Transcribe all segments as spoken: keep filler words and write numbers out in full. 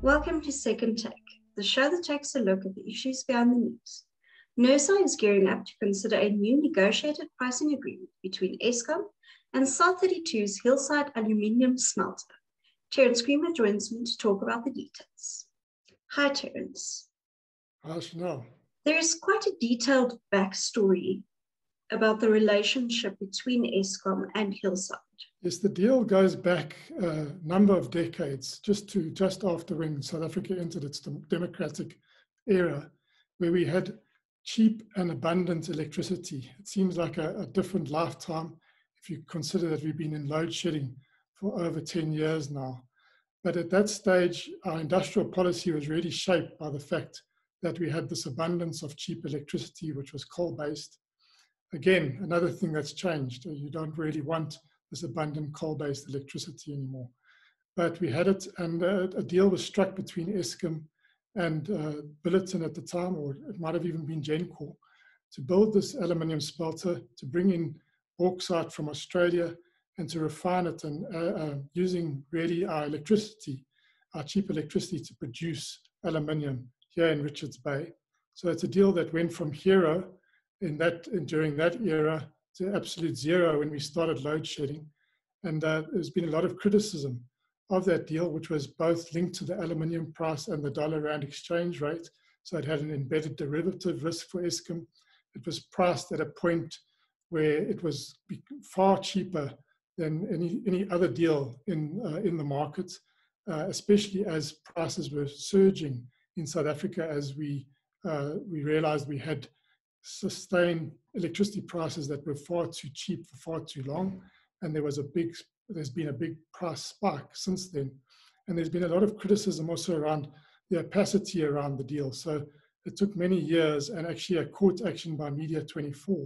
Welcome to Second Take, the show that takes a look at the issues behind the news. Nersa is gearing up to consider a new negotiated pricing agreement between Eskom and South thirty-two's Hillside aluminium smelter. Terence joins me to talk about the details. Hi, Terence. Hi, Chanel. There is quite a detailed backstory about the relationship between Eskom and Hillside. Yes, the deal goes back a number of decades, just to just after when South Africa entered its democratic era, where we had cheap and abundant electricity. It seems like a, a different lifetime if you consider that we've been in load shedding for over ten years now. But at that stage, our industrial policy was really shaped by the fact that we had this abundance of cheap electricity, which was coal-based. Again, another thing that's changed. You don't really want this abundant coal-based electricity anymore. But we had it, and uh, a deal was struck between Eskom and uh, Bulletin at the time, or it might have even been Gencor, to build this aluminium smelter, to bring in bauxite from Australia, and to refine it, and uh, uh, using really our electricity, our cheap electricity, to produce aluminium here in Richards Bay. So it's a deal that went from hero in that in, during that era to absolute zero when we started load shedding. And uh, there's been a lot of criticism of that deal, which was both linked to the aluminium price and the dollar rand exchange rate. So it had an embedded derivative risk for Eskom. It was priced at a point where it was far cheaper than any, any other deal in, uh, in the market, uh, especially as prices were surging in South Africa as we, uh, we realized we had sustained electricity prices that were far too cheap for far too long, and there was a big, there's been a big price spike since then, and there's been a lot of criticism also around the opacity around the deal. So it took many years and actually a court action by Media twenty-four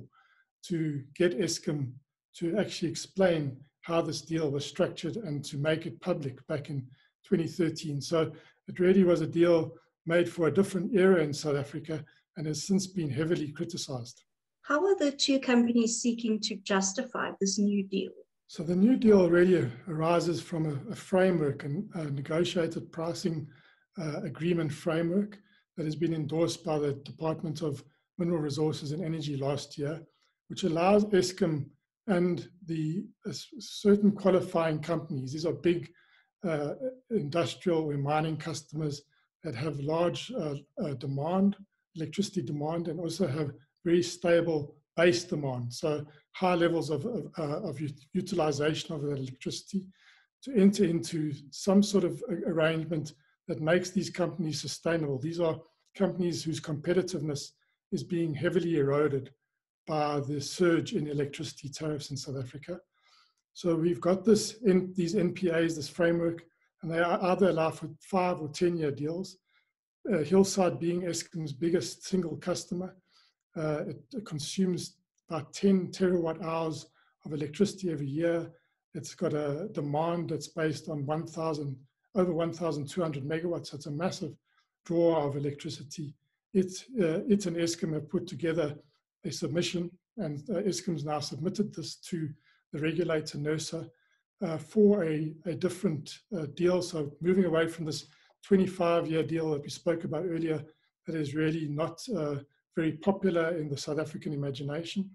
to get Eskom to actually explain how this deal was structured and to make it public back in twenty thirteen. So it really was a deal made for a different era in South Africa and has since been heavily criticized. How are the two companies seeking to justify this new deal? So the new deal really arises from a, a framework, and a negotiated pricing uh, agreement framework that has been endorsed by the Department of Mineral Resources and Energy last year, which allows Eskom and the uh, certain qualifying companies, these are big uh, industrial or mining customers that have large uh, uh, demand, electricity demand, and also have very stable base demand, so high levels of, of, uh, of utilization of that electricity, to enter into some sort of arrangement that makes these companies sustainable. These are companies whose competitiveness is being heavily eroded by the surge in electricity tariffs in South Africa. So we've got this in these N P As, this framework, and they are either allow for five or ten year deals. Uh, Hillside being Eskom's biggest single customer, uh, it, it consumes about ten terawatt hours of electricity every year. It's got a demand that's based on one thousand, over one thousand two hundred megawatts. So it's a massive draw of electricity. It's, uh, it and Eskom have put together a submission, and uh, Eskom's now submitted this to the regulator, Nersa, uh, for a, a different uh, deal. So moving away from this twenty-five year deal that we spoke about earlier, that is really not uh, very popular in the South African imagination,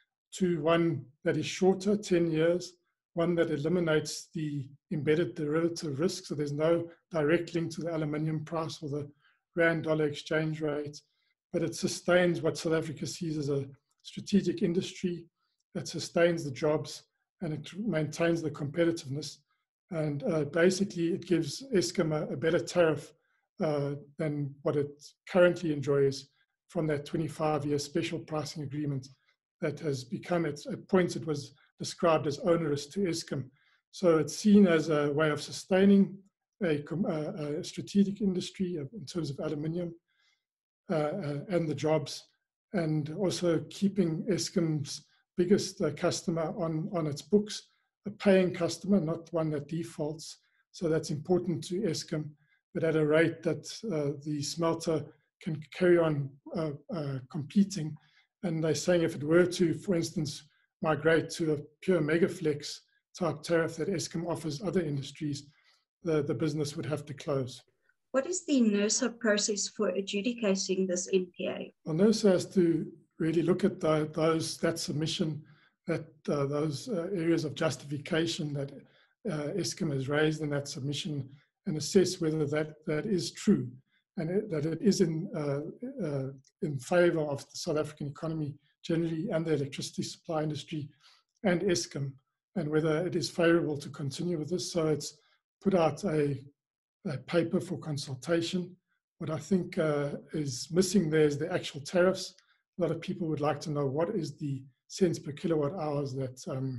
to one that is shorter, ten years, one that eliminates the embedded derivative risk, so there's no direct link to the aluminium price or the rand dollar exchange rate, but it sustains what South Africa sees as a strategic industry, that sustains the jobs, and it maintains the competitiveness. And uh, basically, it gives Eskom a, a better tariff uh, than what it currently enjoys from that twenty-five year special pricing agreement that has become, at points it was described as onerous to Eskom. So it's seen as a way of sustaining a, a, a strategic industry in terms of aluminium uh, uh, and the jobs, and also keeping Eskom's biggest uh, customer on, on its books, a paying customer, not one that defaults. So that's important to Eskom, but at a rate that uh, the smelter can carry on uh, uh, competing. And they're saying if it were to, for instance, migrate to a pure megaflex type tariff that Eskom offers other industries, the, the business would have to close. What is the Nersa process for adjudicating this N P A? Well, Nersa has to really look at the, those that submission, that uh, those uh, areas of justification that uh, Eskom has raised in that submission, and assess whether that, that is true, and it, that it is in uh, uh, in favour of the South African economy generally, and the electricity supply industry, and Eskom, and whether it is favourable to continue with this. So it's put out a, a paper for consultation. What I think uh, is missing there is the actual tariffs. A lot of people would like to know what is the cents per kilowatt hours that um,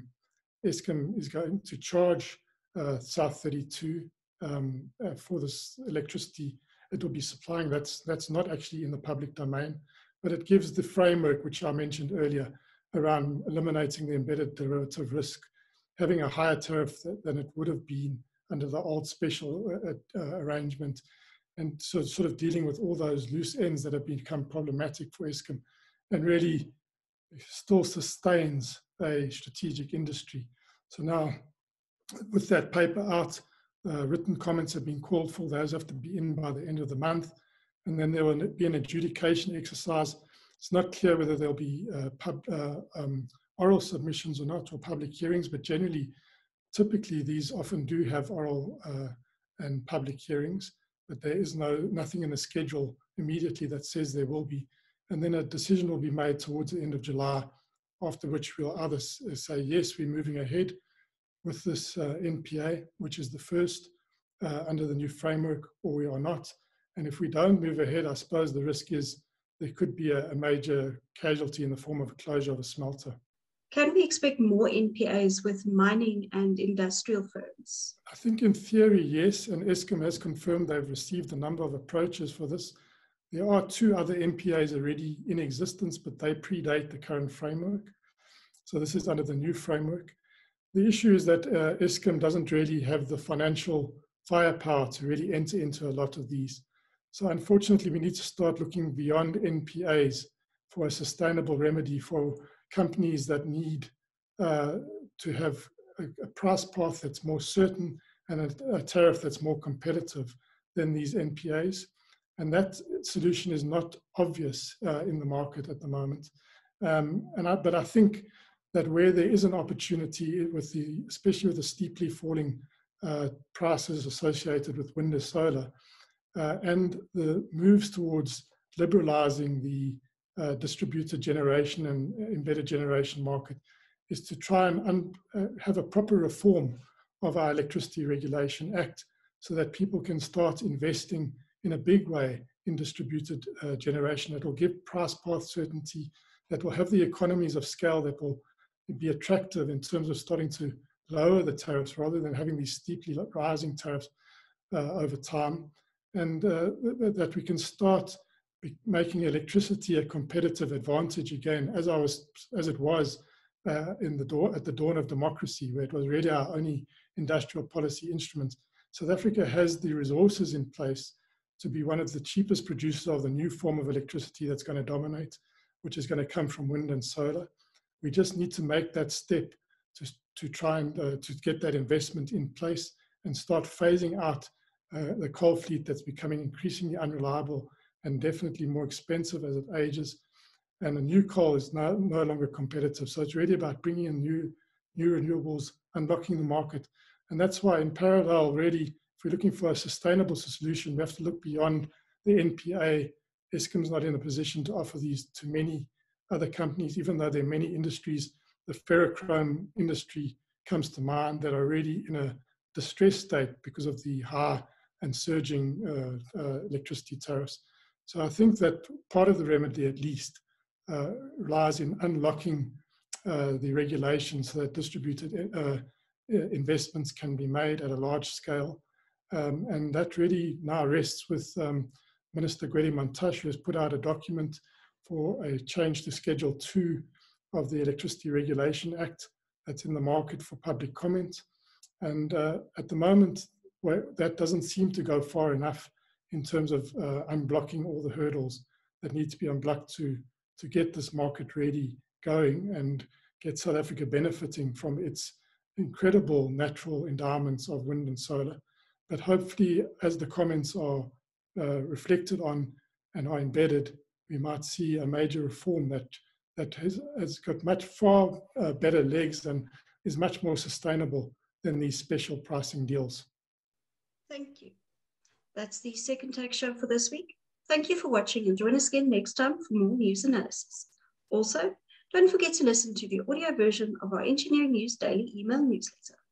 Eskom is going to charge uh, South thirty-two um, uh, for this electricity it will be supplying. That's, that's not actually in the public domain, but it gives the framework, which I mentioned earlier, around eliminating the embedded derivative risk, having a higher tariff than it would have been under the old special uh, uh, arrangement, and so sort of dealing with all those loose ends that have become problematic for Eskom, and really still sustains a strategic industry. So now, with that paper out, uh, written comments have been called for. Those have to be in by the end of the month, and then there will be an adjudication exercise. It's not clear whether there'll be uh, pub, uh, um, oral submissions or not, or public hearings, but generally, typically these often do have oral uh, and public hearings, but there is no nothing in the schedule immediately that says there will be. And then a decision will be made towards the end of July, after which we'll either say, yes, we're moving ahead with this uh, N P A, which is the first uh, under the new framework, or we are not. And if we don't move ahead, I suppose the risk is there could be a, a major casualty in the form of a closure of a smelter. Can we expect more N P As with mining and industrial firms? I think in theory, yes, and Eskom has confirmed they've received a number of approaches for this. There are two other N P As already in existence, but they predate the current framework. So this is under the new framework. The issue is that uh, Eskom doesn't really have the financial firepower to really enter into a lot of these. So unfortunately, we need to start looking beyond N P As for a sustainable remedy for companies that need uh, to have a, a price path that's more certain and a, a tariff that's more competitive than these N P As. And that solution is not obvious uh, in the market at the moment. Um, and I, but I think that where there is an opportunity, with the, especially with the steeply falling uh, prices associated with wind and solar, uh, and the moves towards liberalizing the uh, distributed generation and embedded generation market, is to try and un, uh, have a proper reform of our Electricity Regulation Act, so that people can start investing in a big way in distributed uh, generation that will give price path certainty, that will have the economies of scale that will be attractive in terms of starting to lower the tariffs rather than having these steeply rising tariffs uh, over time, and uh, th that we can start making electricity a competitive advantage again, as I was, as it was uh, in the dawn, at the dawn of democracy, where it was really our only industrial policy instrument. South Africa has the resources in place to be one of the cheapest producers of the new form of electricity that's going to dominate, which is going to come from wind and solar. We just need to make that step to, to try and uh, to get that investment in place and start phasing out uh, the coal fleet that's becoming increasingly unreliable and definitely more expensive as it ages. And the new coal is no, no longer competitive. So it's really about bringing in new, new renewables, unlocking the market. And that's why in parallel, really, if we're looking for a sustainable solution, we have to look beyond the N P A. Eskom's not in a position to offer these to many other companies, even though there are many industries. The ferrochrome industry comes to mind that are already in a distressed state because of the high and surging uh, uh, electricity tariffs. So I think that part of the remedy, at least, uh, lies in unlocking uh, the regulations so that distributed uh, investments can be made at a large scale. Um, and that really now rests with um, Minister Gwede Mantashe, who has put out a document for a change to Schedule two of the Electricity Regulation Act that's in the market for public comment. And uh, at the moment, well, that doesn't seem to go far enough in terms of uh, unblocking all the hurdles that need to be unblocked to, to get this market really going and get South Africa benefiting from its incredible natural endowments of wind and solar. But hopefully, as the comments are uh, reflected on and are embedded, we might see a major reform that, that has, has got much far uh, better legs and is much more sustainable than these special pricing deals. Thank you. That's the Second Take show for this week. Thank you for watching, and join us again next time for more news analysis. Also, don't forget to listen to the audio version of our Engineering News Daily email newsletter.